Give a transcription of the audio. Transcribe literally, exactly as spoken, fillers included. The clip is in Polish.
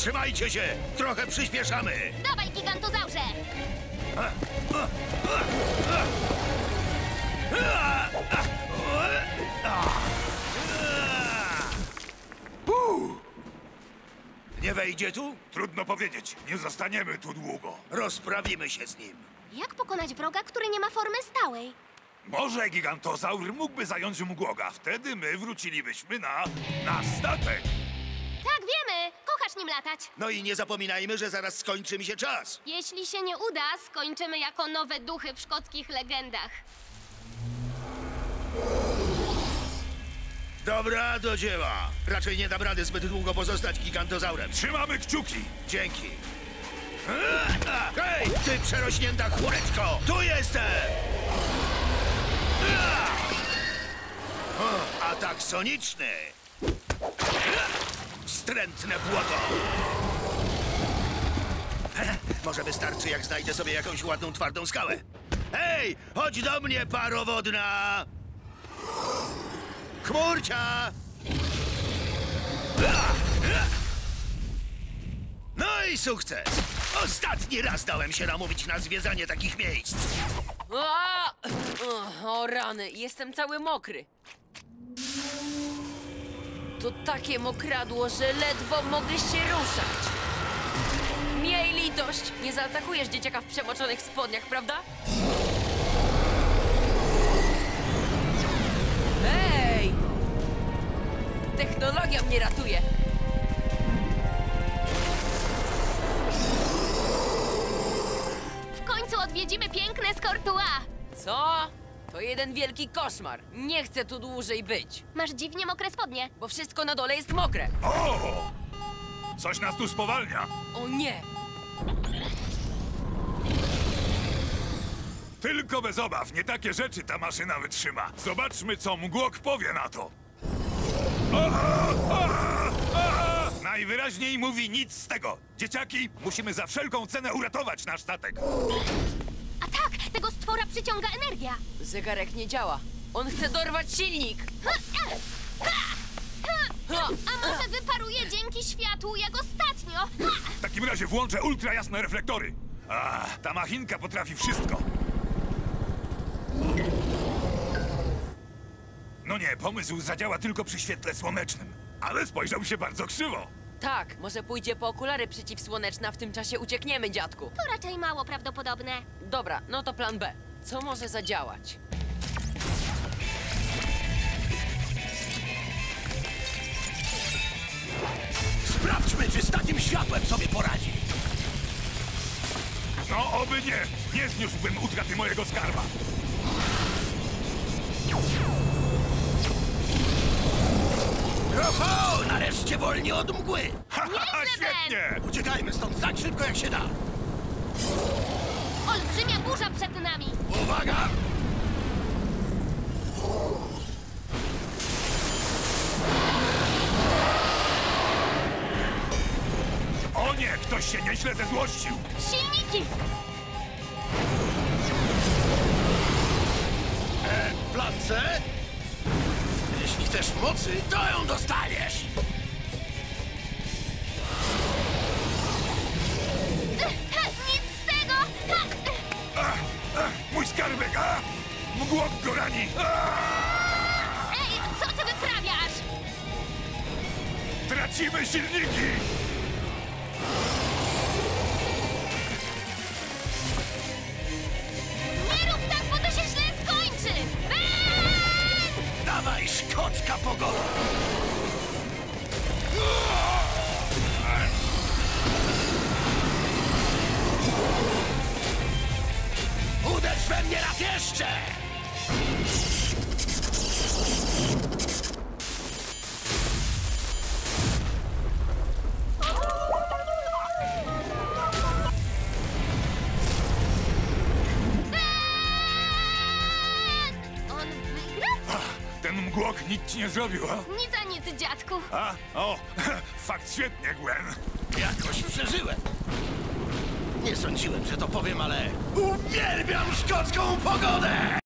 Trzymajcie się! Trochę przyspieszamy! Dawaj, gigantozaurze! Nie wejdzie tu? Trudno powiedzieć. Nie zostaniemy tu długo. Rozprawimy się z nim. Jak pokonać wroga, który nie ma formy stałej? Może gigantozaur mógłby zająć mgłoga. Wtedy my wrócilibyśmy na nasz statek. Tak, wiemy! Kochasz nim latać. No i nie zapominajmy, że zaraz skończy mi się czas. Jeśli się nie uda, skończymy jako nowe duchy w szkockich legendach. Dobra, do dzieła. Raczej nie dam rady zbyt długo pozostać gigantozaurem. Trzymamy kciuki. Dzięki. Hej, ty przerośnięta chóreczko! Tu jestem! O, atak soniczny! Wstrętne błoto! Może wystarczy, jak znajdę sobie jakąś ładną, twardą skałę. Hej, chodź do mnie, paro wodna! Chmurcia! No i sukces! Ostatni raz dałem się namówić na zwiedzanie takich miejsc. A! O, o rany, jestem cały mokry. To takie mokradło, że ledwo mogę się ruszać. Miej litość! Nie zaatakujesz dzieciaka w przemoczonych spodniach, prawda? Hej! Technologia mnie ratuje. W końcu odwiedzimy piękne Skortua. Co? To jeden wielki koszmar. Nie chcę tu dłużej być, Masz dziwnie mokre spodnie. bo wszystko na dole jest mokre. O! Coś nas tu spowalnia. O nie! Tylko bez obaw. Nie takie rzeczy ta maszyna wytrzyma. Zobaczmy, co mgłok powie na to. O, o, o! Najwyraźniej mówi nic z tego. Dzieciaki, musimy za wszelką cenę uratować nasz statek. A tak, tego stwora przyciąga energia. Zegarek nie działa. On chce dorwać silnik. Ha! A może wyparuje dzięki światłu jak ostatnio? W takim razie włączę ultrajasne reflektory. A, ta machinka potrafi wszystko. No nie, pomysł zadziała tylko przy świetle słonecznym. Ale spojrzał się bardzo krzywo. Tak, może pójdzie po okulary przeciwsłoneczne, a w tym czasie uciekniemy, dziadku. To raczej mało prawdopodobne. Dobra, no to plan B. Co może zadziałać? Sprawdźmy, czy z takim światłem sobie poradzi. No, oby nie. Nie zniósłbym utraty mojego skarba. Oho, nareszcie wolni od mgły. Ha, ha, ha, Nieźle, świetnie! Uciekajmy stąd tak szybko, jak się da. Olbrzymia burza przed nami. Uwaga! O nie, ktoś się nieźle zezłościł. Silniki! E, plan C? Jeśli chcesz mocy, to ją dostaniesz. Nic z tego! Ach, ach, mój skarbek, a! Mgłok go rani! A! Ej, co ty wyprawiasz? Tracimy silniki! Nie rób tak, bo to się źle skończy! Eee! Dawaj, szkocka pogoda. Uderz we mnie raz jeszcze! On wygra? Ten mgłok nic ci nie zrobił, a? Nic a nic, dziadku. A? O, fakt świetnie, Gwen. Jakoś przeżyłem. Nie sądziłem, że to powiem, ale uwielbiam szkocką pogodę!